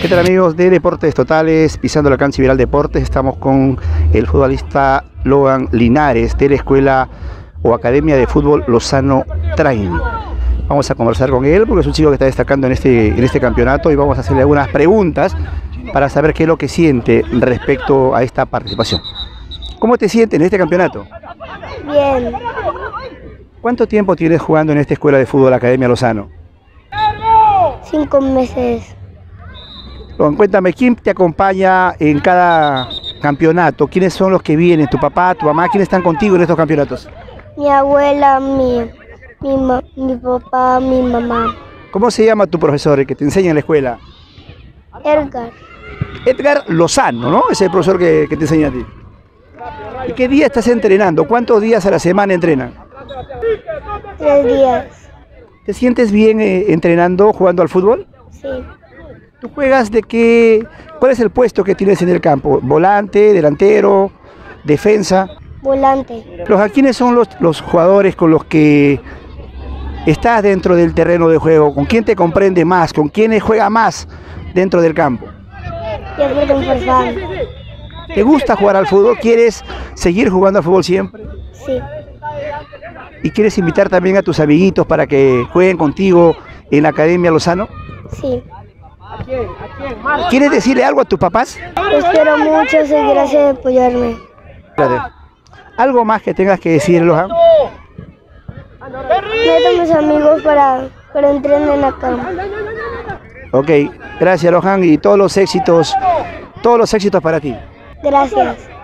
¿Qué tal, amigos de Deportes Totales? Pisando la cancha Viral Deportes, estamos con el futbolista Logan Linares de la Escuela o Academia de Fútbol Lozano Training. Vamos a conversar con él porque es un chico que está destacando en este campeonato y vamos a hacerle algunas preguntas para saber qué es lo que siente respecto a esta participación. ¿Cómo te sientes en este campeonato? Bien, ¿Cuánto tiempo tienes jugando en esta Escuela de Fútbol Academia Lozano? 5 meses. Logan, cuéntame, ¿quién te acompaña en cada campeonato? ¿Quiénes son los que vienen? ¿Tu papá, tu mamá? ¿Quiénes están contigo en estos campeonatos? Mi abuela, mi papá, mi mamá. ¿Cómo se llama tu profesor, el que te enseña en la escuela? Edgar, Edgar Lozano, ¿no? Es el profesor que te enseña a ti. ¿Y qué día estás entrenando? ¿Cuántos días a la semana entrenan? 3 días. ¿Te sientes bien entrenando, jugando al fútbol? Sí, ¿Tú juegas de qué? ¿Cuál es el puesto que tienes en el campo? ¿Volante, delantero, defensa? volante. ¿Quiénes son los jugadores con los que estás dentro del terreno de juego? ¿Con quién te comprende más? ¿Con quién juega más dentro del campo? Jefferson Farfán. ¿Te gusta jugar al fútbol? ¿Quieres seguir jugando al fútbol siempre? Sí, ¿Y quieres invitar también a tus amiguitos para que jueguen contigo en la Academia Lozano? sí. ¿Quieres decirle algo a tus papás? Los quiero mucho, gracias de apoyarme. Espérate. ¿Algo más que tengas que decir, Lohan? Meto a mis amigos para entrenar acá. Ok, gracias, Lohan, y todos los éxitos para ti. Gracias.